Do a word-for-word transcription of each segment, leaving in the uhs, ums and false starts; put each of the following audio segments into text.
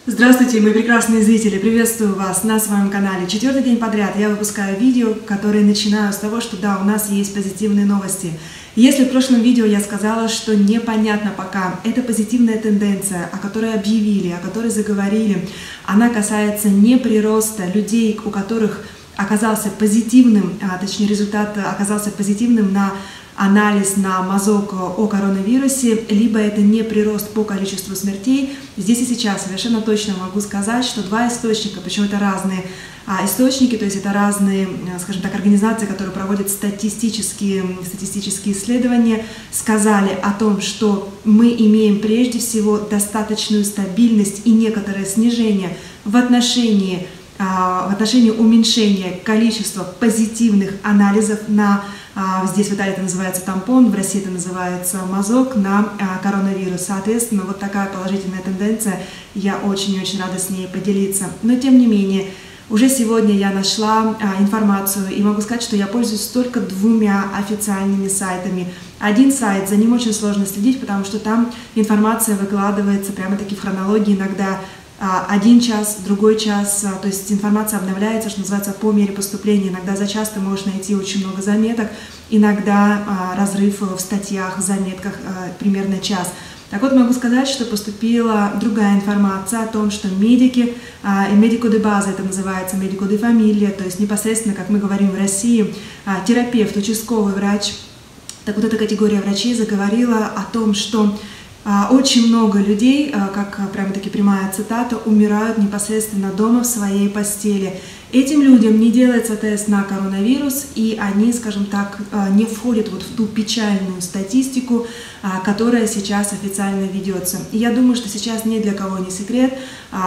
Здравствуйте, мои прекрасные зрители! Приветствую вас на своем канале. Четвертый день подряд я выпускаю видео, которые начинаю с того, что да, у нас есть позитивные новости. Если в прошлом видео я сказала, что непонятно пока, это позитивная тенденция, о которой объявили, о которой заговорили, она касается не прироста людей, у которых оказался позитивным, а точнее результат оказался позитивным на анализ на мазок о коронавирусе, либо это не прирост по количеству смертей. Здесь и сейчас совершенно точно могу сказать, что два источника, причем это разные а, источники, то есть это разные, скажем так, организации, которые проводят статистические, статистические исследования, сказали о том, что мы имеем прежде всего достаточную стабильность и некоторое снижение в отношении, а, в отношении уменьшения количества позитивных анализов на здесь в Италии это называется тампон, в России это называется мазок на коронавирус. Соответственно, вот такая положительная тенденция, я очень-очень рада с ней поделиться. Но тем не менее, уже сегодня я нашла информацию и могу сказать, что я пользуюсь только двумя официальными сайтами. Один сайт, за ним очень сложно следить, потому что там информация выкладывается прямо-таки в хронологии, иногда один час, другой час, то есть информация обновляется, что называется, по мере поступления. Иногда за час ты можешь найти очень много заметок, иногда а, разрыв в статьях, в заметках а, примерно час. Так вот, могу сказать, что поступила другая информация о том, что медики, а, и медико де база, это называется медико де фамилия, то есть непосредственно, как мы говорим в России, а, терапевт, участковый врач, так вот эта категория врачей заговорила о том, что очень много людей, как прямо-таки прямая цитата, умирают непосредственно дома в своей постели. Этим людям не делается тест на коронавирус, и они, скажем так, не входят вот в ту печальную статистику, которая сейчас официально ведется. И я думаю, что сейчас ни для кого не секрет.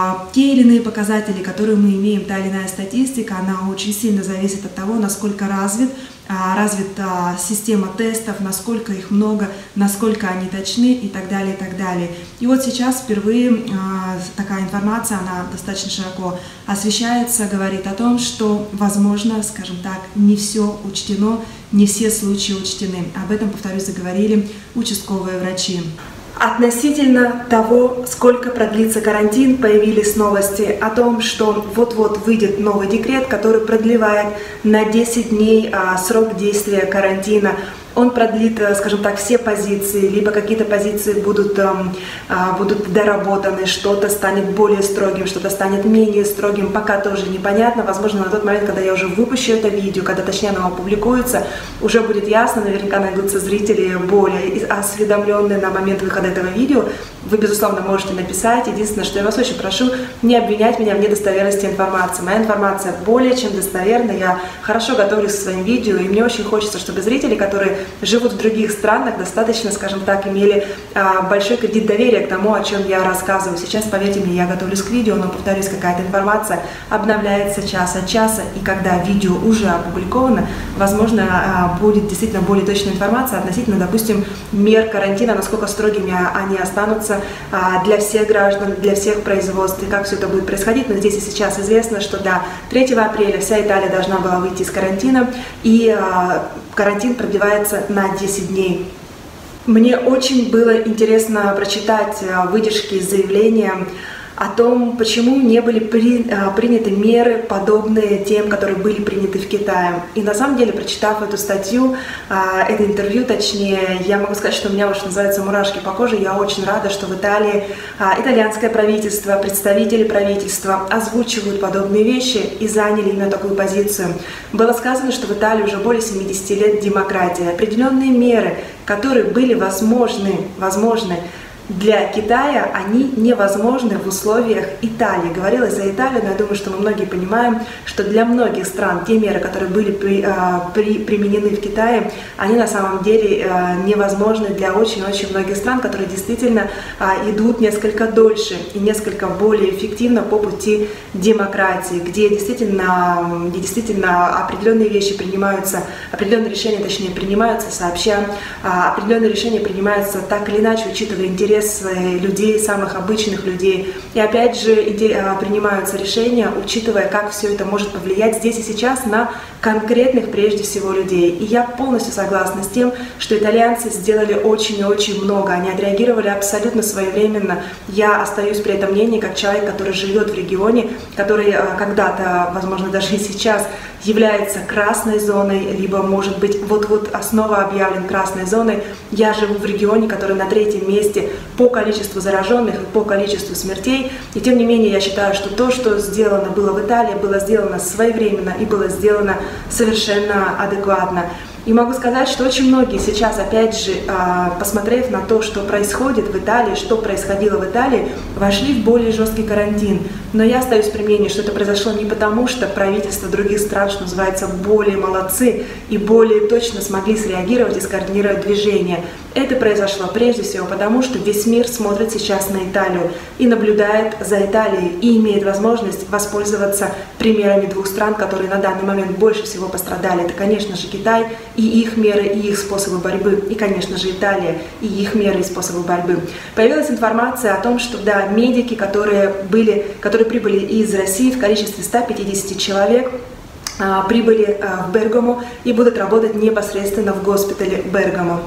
Те или иные показатели, которые мы имеем, та или иная статистика, она очень сильно зависит от того, насколько развит развита система тестов, насколько их много, насколько они точны и так далее, и так далее. И вот сейчас впервые э, такая информация, она достаточно широко освещается, говорит о том, что, возможно, скажем так, не все учтено, не все случаи учтены. Об этом, повторюсь, заговорили участковые врачи. Относительно того, сколько продлится карантин, появились новости о том, что вот-вот выйдет новый декрет, который продлевает на десять дней а, срок действия карантина. Он продлит, скажем так, все позиции, либо какие-то позиции будут, а, будут доработаны, что-то станет более строгим, что-то станет менее строгим, пока тоже непонятно. Возможно, на тот момент, когда я уже выпущу это видео, когда точнее оно опубликуется, уже будет ясно, наверняка найдутся зрители более осведомленные на момент выхода этого видео. Вы, безусловно, можете написать. Единственное, что я вас очень прошу, не обвинять меня в недостоверности информации. Моя информация более чем достоверна, я хорошо готовлюсь к своим видео, и мне очень хочется, чтобы зрители, которые живут в других странах, достаточно, скажем так, имели а, большой кредит доверия к тому, о чем я рассказываю. Сейчас, поверьте мне, я готовлюсь к видео, но, повторюсь, какая-то информация обновляется час от часа, и когда видео уже опубликовано, возможно, а, будет действительно более точная информация относительно, допустим, мер карантина, насколько строгими они останутся а, для всех граждан, для всех производств, и как все это будет происходить. Но здесь и сейчас известно, что до третьего апреля вся Италия должна была выйти из карантина, и а, карантин продлевается на десять дней. Мне очень было интересно прочитать выдержки из заявления о том, почему не были при, а, приняты меры, подобные тем, которые были приняты в Китае. И на самом деле, прочитав эту статью, а, это интервью, точнее, я могу сказать, что у меня, что называется, мурашки по коже. Я очень рада, что в Италии а, итальянское правительство, представители правительства озвучивают подобные вещи и заняли именно такую позицию. Было сказано, что в Италии уже более семидесяти лет демократия. Определенные меры, которые были возможны, возможны для Китая, они невозможны в условиях Италии. Говорилось за Италию, но я думаю, что мы многие понимаем, что для многих стран те меры, которые были при, а, при, применены в Китае, они на самом деле а, невозможны для очень-очень многих стран, которые действительно а, идут несколько дольше и несколько более эффективно по пути демократии, где действительно, где действительно определенные вещи принимаются, определенные решения, точнее, принимаются сообща, а, определенные решения принимаются так или иначе, учитывая интересы интересы людей, самых обычных людей. И опять же принимаются решения, учитывая, как все это может повлиять здесь и сейчас на конкретных прежде всего людей. И я полностью согласна с тем, что итальянцы сделали очень и очень много. Они отреагировали абсолютно своевременно. Я остаюсь при этом мнении, как человек, который живет в регионе, который когда-то, возможно, даже и сейчас является красной зоной, либо, может быть, вот-вот снова объявлен красной зоной. Я живу в регионе, который на третьем месте по количеству зараженных и по количеству смертей. И тем не менее, я считаю, что то, что сделано было в Италии, было сделано своевременно и было сделано совершенно адекватно. И могу сказать, что очень многие сейчас, опять же, посмотрев на то, что происходит в Италии, что происходило в Италии, вошли в более жесткий карантин. Но я остаюсь при мнении, что это произошло не потому, что правительства других стран, что называется, более молодцы и более точно смогли среагировать и скоординировать движение. Это произошло прежде всего потому, что весь мир смотрит сейчас на Италию и наблюдает за Италией и имеет возможность воспользоваться примерами двух стран, которые на данный момент больше всего пострадали. Это, конечно же, Китай и их меры, и их способы борьбы, и, конечно же, Италия и их меры и способы борьбы. Появилась информация о том, что, да, медики, которые, были, которые прибыли из России в количестве ста пятидесяти человек, прибыли в Бергамо и будут работать непосредственно в госпитале Бергамо.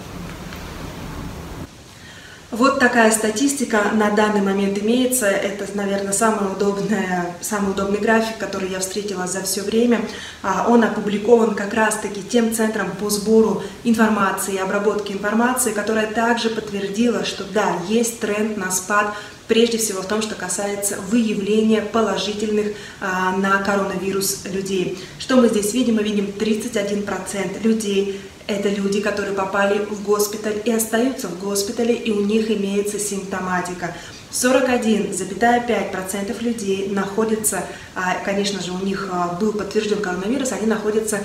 Вот такая статистика на данный момент имеется. Это, наверное, самый удобный, самый удобный график, который я встретила за все время. Он опубликован как раз-таки тем центром по сбору информации и обработке информации, которая также подтвердила, что да, есть тренд на спад, прежде всего в том, что касается выявления положительных а, на коронавирус людей. Что мы здесь видим? Мы видим тридцать один процент людей. Это люди, которые попали в госпиталь и остаются в госпитале, и у них имеется симптоматика. сорок один целых пять десятых процента людей находятся, конечно же, у них был подтвержден коронавирус, они находятся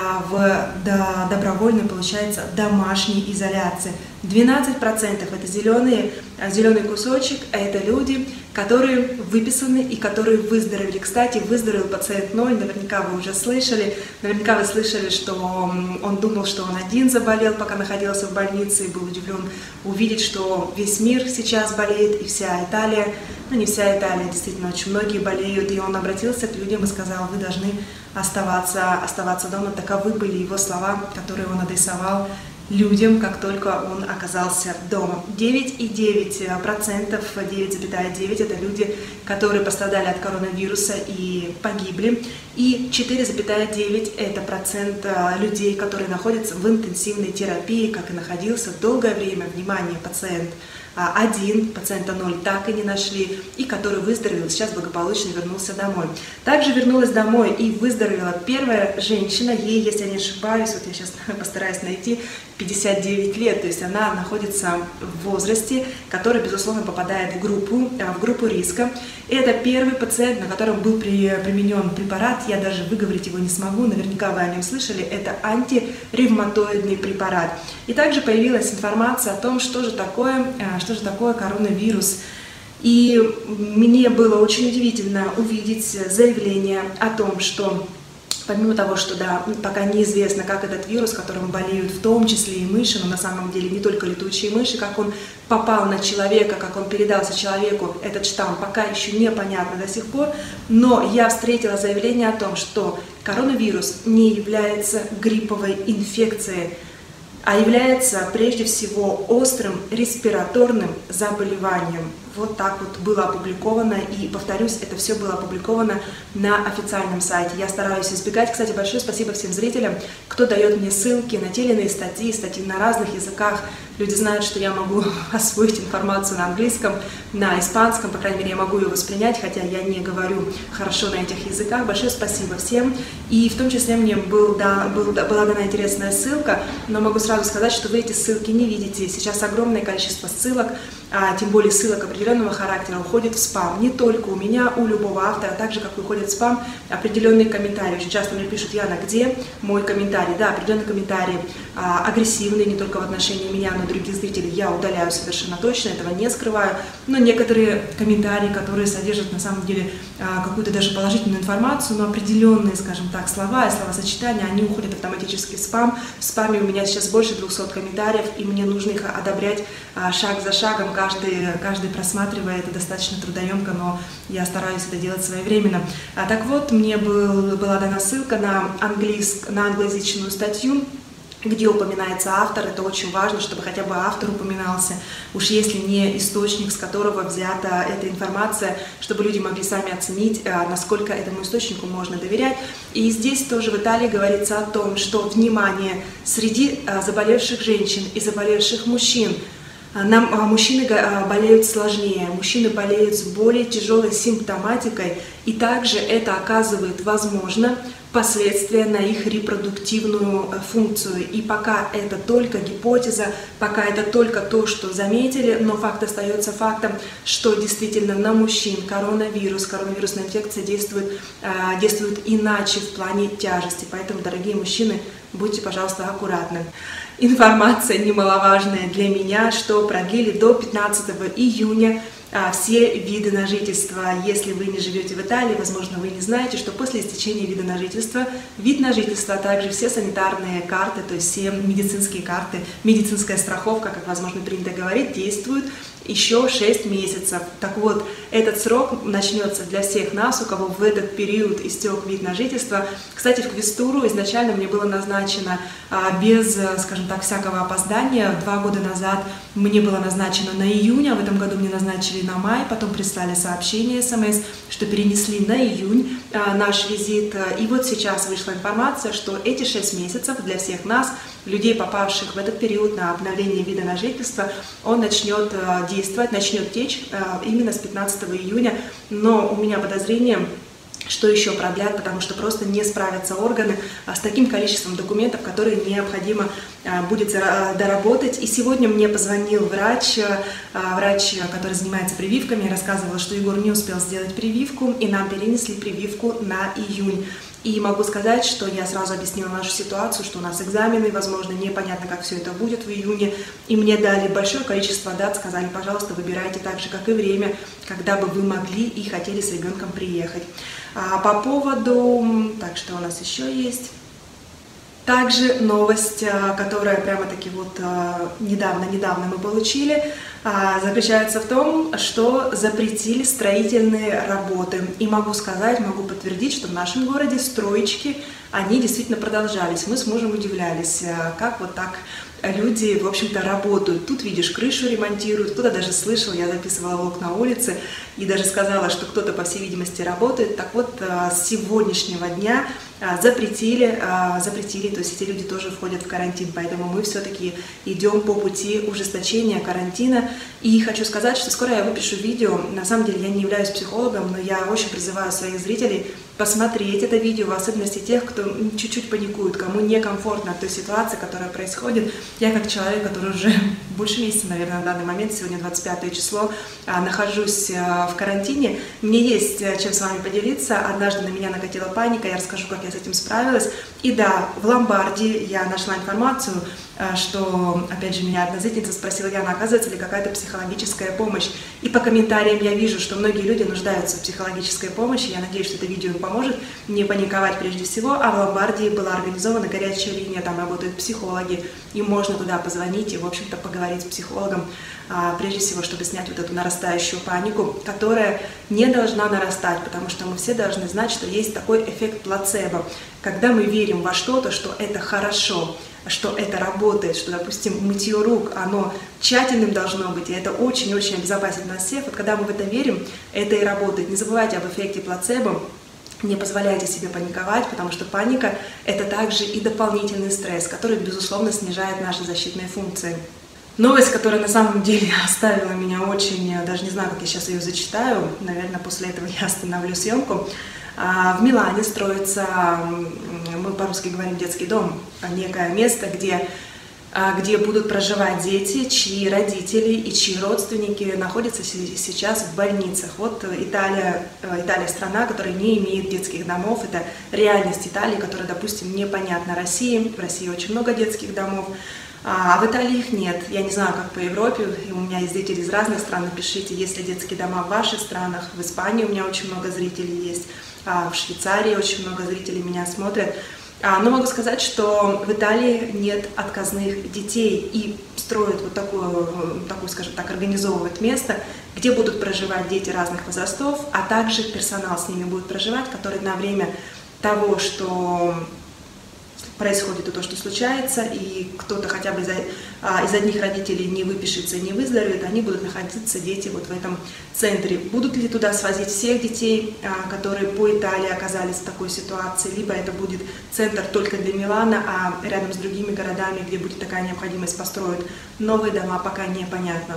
в добровольной, получается, домашней изоляции. двенадцать процентов это зеленые, зеленый кусочек, это люди, которые выписаны и которые выздоровели. Кстати, выздоровел пациент ноль, наверняка вы уже слышали, наверняка вы слышали, что он думал, что он один заболел, пока находился в больнице, и был удивлен увидеть, что весь мир сейчас болеет, и вся Италия, ну не вся Италия, действительно, очень многие болеют, и он обратился к людям и сказал: вы должны оставаться, оставаться дома. Таковы были его слова, которые он адресовал людям, как только он оказался дома. девять целых девять десятых процента, девять целых девять это люди, которые пострадали от коронавируса и погибли. И четыре целых девять это процент людей, которые находятся в интенсивной терапии, как и находился долгое время, внимание, пациент один, пациента ноль так и не нашли, и который выздоровел, сейчас благополучно вернулся домой. Также вернулась домой и выздоровела первая женщина, ей, если я не ошибаюсь, вот я сейчас постараюсь найти, пятьдесят девять лет, то есть она находится в возрасте, который, безусловно, попадает в группу, в группу риска. Это первый пациент, на котором был применен препарат, я даже выговорить его не смогу, наверняка вы о нем слышали, это антиревматоидный препарат. И также появилась информация о том, что же такое, что же такое коронавирус. И мне было очень удивительно увидеть заявление о том, что помимо того, что да, пока неизвестно, как этот вирус, которым болеют в том числе и мыши, но на самом деле не только летучие мыши, как он попал на человека, как он передался человеку, этот штамм, пока еще непонятно до сих пор, но я встретила заявление о том, что коронавирус не является грипповой инфекцией, а является прежде всего острым респираторным заболеванием. Вот так вот было опубликовано, и, повторюсь, это все было опубликовано на официальном сайте. Я стараюсь избегать. Кстати, большое спасибо всем зрителям, кто дает мне ссылки на те или иные статьи, статьи на разных языках. Люди знают, что я могу освоить информацию на английском, на испанском, по крайней мере, я могу ее воспринять, хотя я не говорю хорошо на этих языках. Большое спасибо всем. И в том числе мне был, да, был, была дана интересная ссылка, но могу сразу сказать, что вы эти ссылки не видите. Сейчас огромное количество ссылок, а тем более ссылок определенных определенного характера уходит в спам. Не только у меня, у любого автора, так же, как уходит в спам определенные комментарии. Очень часто мне пишут: Яна, где мой комментарий? Да, определенные комментарии а, агрессивные, не только в отношении меня, но и других зрителей, я удаляю совершенно точно, этого не скрываю. Но некоторые комментарии, которые содержат на самом деле а, какую-то даже положительную информацию, но определенные, скажем так, слова и словосочетания, они уходят автоматически в спам. В спаме у меня сейчас больше двухсот комментариев, и мне нужно их одобрять а, шаг за шагом, каждый, каждый просматривая. Это достаточно трудоемко, но я стараюсь это делать своевременно. А, так вот, мне был, была дана ссылка на, английск, на англоязычную статью, где упоминается автор. Это очень важно, чтобы хотя бы автор упоминался, уж если не источник, с которого взята эта информация, чтобы люди могли сами оценить, насколько этому источнику можно доверять. И здесь тоже в Италии говорится о том, что, внимание, среди заболевших женщин и заболевших мужчин, нам, мужчины болеют сложнее, мужчины болеют с более тяжелой симптоматикой, и также это оказывает, возможно, последствия на их репродуктивную функцию. И пока это только гипотеза, пока это только то, что заметили, но факт остается фактом, что действительно на мужчин коронавирус, коронавирусная инфекция действует, действует иначе в плане тяжести. Поэтому, дорогие мужчины, будьте, пожалуйста, аккуратны. Информация немаловажная для меня, что продлили до пятнадцатого июня все виды на жительство. Если вы не живете в Италии, возможно, вы не знаете, что после истечения вида на жительство, вид на жительство, а также все санитарные карты, то есть все медицинские карты, медицинская страховка, как, возможно, принято говорить, действуют еще шесть месяцев. Так вот, этот срок начнется для всех нас, у кого в этот период истек вид на жительство. Кстати, в Квестуру изначально мне было назначено а, без, скажем так, всякого опоздания. Два года назад мне было назначено на июнь, а в этом году мне назначили на май. Потом прислали сообщение, смс, что перенесли на июнь а, наш визит. И вот сейчас вышла информация, что эти шесть месяцев для всех нас, людей, попавших в этот период на обновление вида на жительство, он начнет а, действовать, начнет течь а, именно с пятнадцатого июня. Но у меня подозрение, что еще продлят, потому что просто не справятся органы а, с таким количеством документов, которые необходимо а, будет доработать. И сегодня мне позвонил врач, а, врач, который занимается прививками, рассказывал, что Егор не успел сделать прививку, и нам перенесли прививку на июнь. И могу сказать, что я сразу объяснила нашу ситуацию, что у нас экзамены, возможно, непонятно, как все это будет в июне. И мне дали большое количество дат, сказали: пожалуйста, выбирайте так же, как и время, когда бы вы могли и хотели с ребенком приехать. А по поводу... Так, что у нас еще есть? Также новость, которая прямо-таки вот недавно-недавно мы получили, заключается в том, что запретили строительные работы. И могу сказать, могу подтвердить, что в нашем городе строечки, они действительно продолжались. Мы с мужем удивлялись, как вот так люди, в общем-то, работают. Тут, видишь, крышу ремонтируют, кто-то даже слышал, я записывала влог на улице и даже сказала, что кто-то, по всей видимости, работает. Так вот, с сегодняшнего дня запретили, запретили, то есть эти люди тоже входят в карантин, поэтому мы все-таки идем по пути ужесточения карантина. И хочу сказать, что скоро я выпишу видео. На самом деле я не являюсь психологом, но я очень призываю своих зрителей посмотреть это видео, в особенности тех, кто чуть-чуть паникует, кому некомфортно от той ситуации, которая происходит. Я как человек, который уже больше месяца, наверное, на данный момент, сегодня двадцать пятое число, нахожусь в карантине, мне есть чем с вами поделиться. Однажды на меня накатила паника, я расскажу, как я с этим справилась. И да, в Ломбардии я нашла информацию, что, опять же, меня одна зрительница спросила: Яна, оказывается ли какая-то психологическая помощь? И по комментариям я вижу, что многие люди нуждаются в психологической помощи. Я надеюсь, что это видео им поможет не паниковать прежде всего. А в Ломбардии была организована горячая линия, там работают психологи, и можно туда позвонить и, в общем-то, поговорить с психологом, прежде всего, чтобы снять вот эту нарастающую панику, которая не должна нарастать, потому что мы все должны знать, что есть такой эффект плацебо. Когда мы верим во что-то, что это хорошо, что это работает, что, допустим, мытье рук, оно тщательным должно быть, и это очень-очень обезопасит нас всех. Вот когда мы в это верим, это и работает. Не забывайте об эффекте плацебо, не позволяйте себе паниковать, потому что паника – это также и дополнительный стресс, который, безусловно, снижает наши защитные функции. Новость, которая на самом деле оставила меня очень, даже не знаю, как я сейчас ее зачитаю, наверное, после этого я остановлю съемку. В Милане строится, мы по-русски говорим, детский дом, некое место, где где будут проживать дети, чьи родители и чьи родственники находятся сейчас в больницах. Вот Италия, Италия страна, которая не имеет детских домов. Это реальность Италии, которая, допустим, непонятна России. В России очень много детских домов, а в Италии их нет. Я не знаю, как по Европе, у меня есть зрители из разных стран. Напишите, есть ли детские дома в ваших странах. В Испании у меня очень много зрителей есть, в Швейцарии очень много зрителей меня смотрят. Но могу сказать, что в Италии нет отказных детей и строят вот такое, такое, скажем так, организовывают место, где будут проживать дети разных возрастов, а также персонал с ними будет проживать, который на время того, что происходит и то, что случается, и кто-то хотя бы из, из одних родителей не выпишется и не выздоровеет, они будут находиться, дети, вот в этом центре. Будут ли туда свозить всех детей, которые по Италии оказались в такой ситуации, либо это будет центр только для Милана, а рядом с другими городами, где будет такая необходимость, построить новые дома, пока непонятно.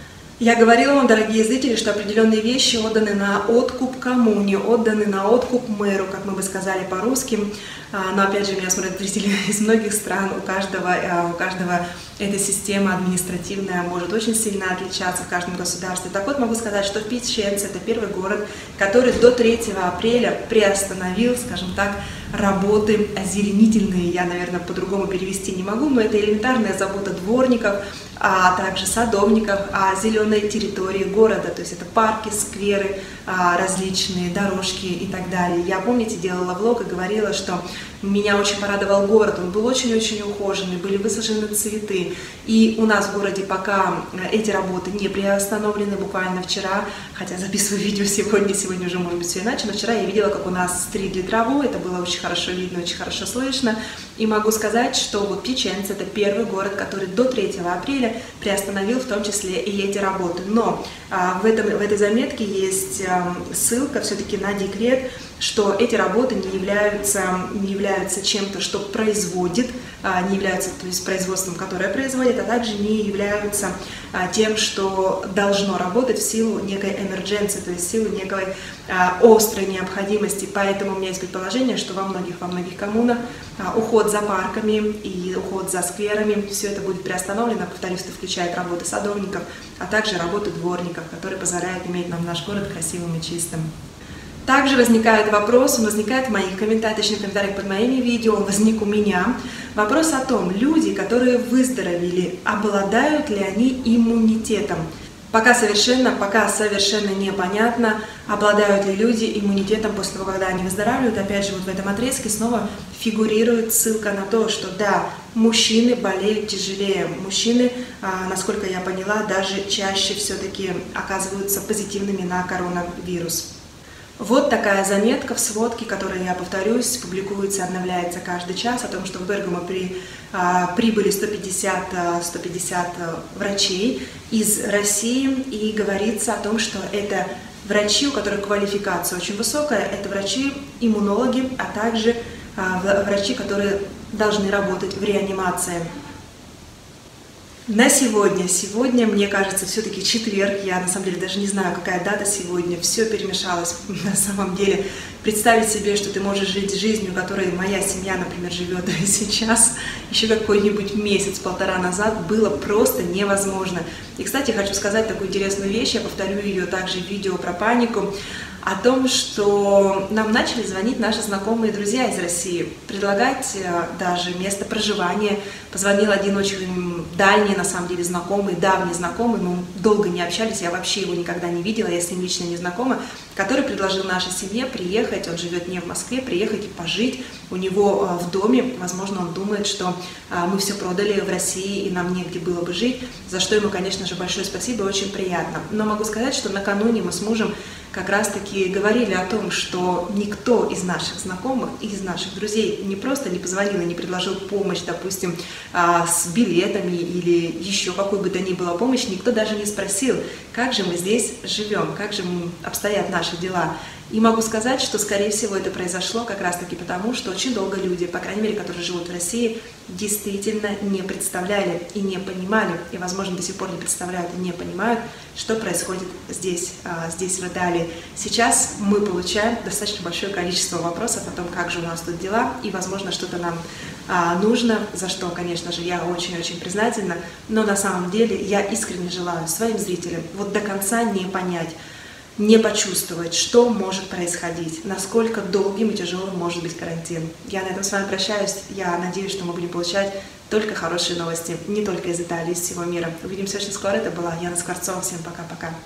Я говорила вам, дорогие зрители, что определенные вещи отданы на откуп коммуне, отданы на откуп мэру, как мы бы сказали по-русски. Но опять же, меня смотрят зрители из многих стран, у каждого, у каждого эта система административная может очень сильно отличаться в каждом государстве. Так вот, могу сказать, что Пьяченца – это первый город, который до третьего апреля приостановил, скажем так, работы озеленительные. Я, наверное, по-другому перевести не могу, но это элементарная забота дворников, а также садовников о зеленой территории города. То есть это парки, скверы, различные дорожки и так далее. Я, помните, делала влог и говорила, что меня очень порадовал город, он был очень-очень ухоженный, были высажены цветы. И у нас в городе пока эти работы не приостановлены, буквально вчера, хотя записываю видео сегодня, сегодня уже может быть все иначе, но вчера я видела, как у нас стригли траву, это было очень хорошо видно, очень хорошо слышно. И могу сказать, что вот Пьяченца – это первый город, который до третьего апреля приостановил в том числе и эти работы. Но а, в, этом, в этой заметке есть а, ссылка все-таки на декрет, что эти работы не являются, не являются чем-то, что производит, а, не являются, то есть производством, которое производит, а также не являются а, тем, что должно работать в силу некой emergency, то есть в силу некой а, острой необходимости. Поэтому у меня есть предположение, что во многих, во многих коммунах а, уход за парками и уход за скверами, все это будет приостановлено. Повторюсь, это включает работы садовников, а также работы дворников, которые позволяют иметь нам наш город красивым и чистым. Также возникает вопрос, он возникает в моих комментариях, точнее в комментариях под моими видео, он возник у меня. Вопрос о том, люди, которые выздоровели, обладают ли они иммунитетом? Пока совершенно, пока совершенно непонятно, обладают ли люди иммунитетом после того, когда они выздоравливают. Опять же, вот в этом отрезке снова фигурирует ссылка на то, что да, мужчины болеют тяжелее. Мужчины, насколько я поняла, даже чаще все-таки оказываются позитивными на коронавирус. Вот такая заметка в сводке, которая, я повторюсь, публикуется, обновляется каждый час, о том, что в Бергамо при, а, прибыли сто пятьдесят, сто пятьдесят врачей из России, и говорится о том, что это врачи, у которых квалификация очень высокая, это врачи-иммунологи, а также а, врачи, которые должны работать в реанимации. На сегодня, сегодня, мне кажется, все-таки четверг, я на самом деле даже не знаю, какая дата сегодня, все перемешалось на самом деле. Представить себе, что ты можешь жить жизнью, которой моя семья, например, живет сейчас, еще какой-нибудь месяц-полтора назад, было просто невозможно. И, кстати, хочу сказать такую интересную вещь, я повторю ее также в видео про панику, о том, что нам начали звонить наши знакомые друзья из России, предлагать даже место проживания. Позвонил один очень дальний, на самом деле, знакомый, давний знакомый, мы долго не общались, я вообще его никогда не видела, я с ним лично не знакома, который предложил нашей семье приехать, он живет не в Москве, приехать и пожить у него в доме. Возможно, он думает, что мы все продали в России и нам негде было бы жить, за что ему, конечно же, большое спасибо, очень приятно. Но могу сказать, что накануне мы с мужем как раз-таки говорили о том, что никто из наших знакомых, из наших друзей не просто не позвонил и не предложил помощь, допустим, с билетами или еще какой бы то ни было помощь, никто даже не спросил, как же мы здесь живем, как же обстоят наши дела. И могу сказать, что, скорее всего, это произошло как раз-таки потому, что очень долго люди, по крайней мере, которые живут в России, действительно не представляли и не понимали, и, возможно, до сих пор не представляют и не понимают, что происходит здесь, здесь в Италии. Сейчас мы получаем достаточно большое количество вопросов о том, как же у нас тут дела, и, возможно, что-то нам а, нужно, за что, конечно же, я очень-очень признательна, но на самом деле я искренне желаю своим зрителям вот до конца не понять, не почувствовать, что может происходить, насколько долгим и тяжелым может быть карантин. Я на этом с вами прощаюсь. Я надеюсь, что мы будем получать только хорошие новости, не только из Италии, из всего мира. Увидимся очень скоро. Это была Яна Скворцова. Всем пока-пока.